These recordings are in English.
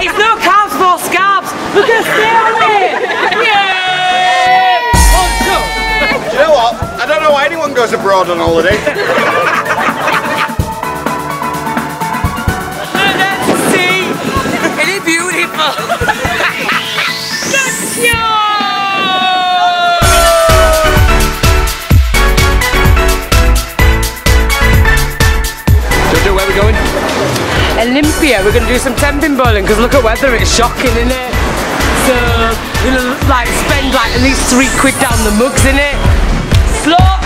It's no carbs for scarbs. We're gonna stay on it. Yay! Do you know what? I don't know why anyone goes abroad on holiday. Let's see. Any beautiful. Let's go. Where are we going? Olympia. We're going to do some temping bowling because look at weather, it's shocking, isn't it? So we're going to like spend like at least £3 down the mugs, innit? Slots!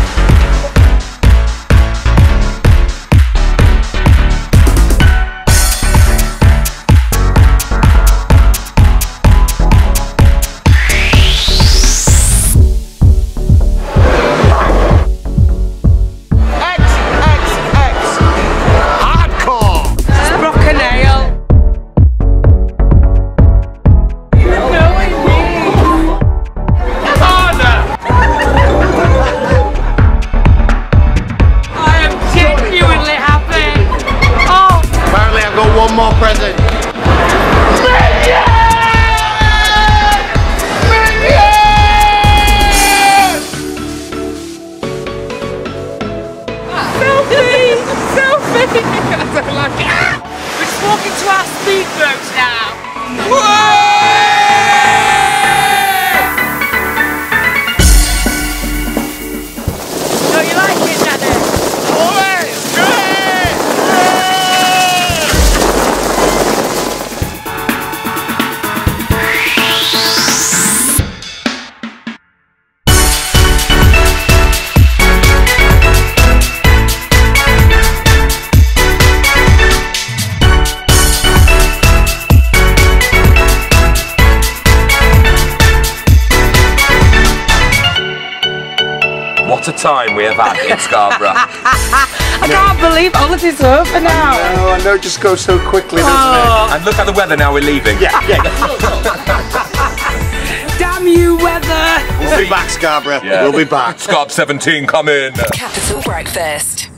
One more present. Selfie! Selfie! We're just walking to our speedboats now. Whoa! Don't you like it, Daddy? Oh, it's great! What a time we have had in Scarborough. I can't believe all of this over now. I know, it just goes so quickly, doesn't And look at the weather now we're leaving. it? Yeah. Damn you, weather! We'll be back, Scarborough. Yeah. We'll be back. Scarbs 17, come in. Capital Breakfast.